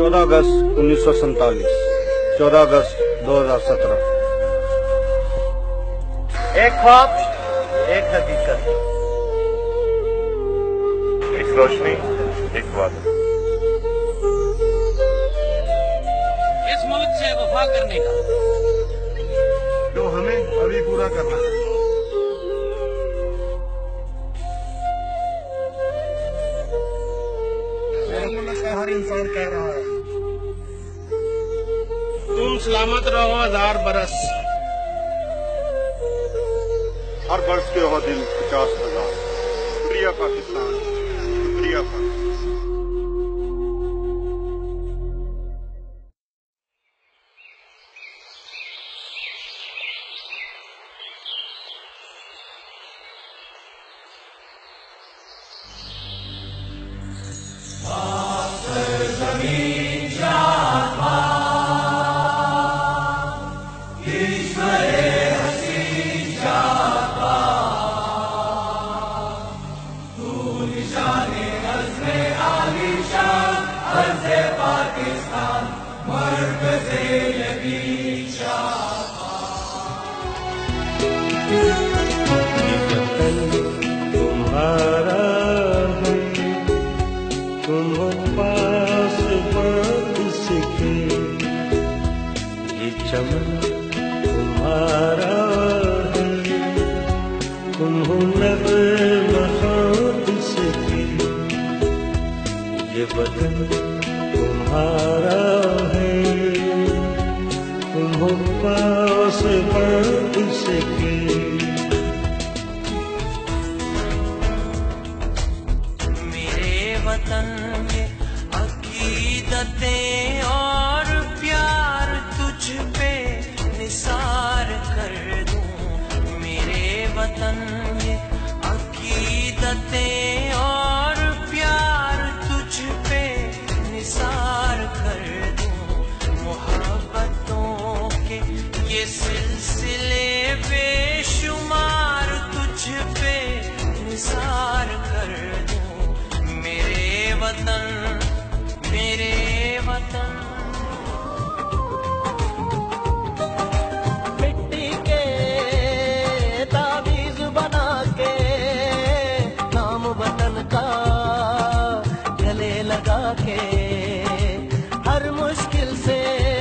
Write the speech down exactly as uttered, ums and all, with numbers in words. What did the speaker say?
चौदह अगस्त उन्नीस सौ सैतालीस, चौदह अगस्त दो हजार सत्रह। एक ख्वाब, एक हकीकत, एक रोशनी, एक वादा। इस मुल्क से वफा करने का जो हमें अभी पूरा करना है। हर इंसान कह रहा है तुम सलामत रहो हजार बरस। हर वर्ष के हो दिन पचास हजार। शुक्रिया पाकिस्तान, शुक्रिया पाकिस्तान। तुम्हारा है, तुम हो पास बात सीखे, ये चमन तुम्हारा है, तुम हो नग़्मा ख़ात सीखे, ये बदन तुम्हारा है, तुम हो पास बात सीखे। वतन में अकीदतें और प्यार तुझ पे निसार कर दूं। मेरे वतन में अकीदतें और प्यार तुझ पे निसार कर दूं। मोहब्बतों के ये सिलसिले बेशुमार तुझ पे निसार कर दूं। मेरे वतन, मेरे वतन। मिट्टी के ताबीज बना के नाम वतन का गले लगा के हर मुश्किल से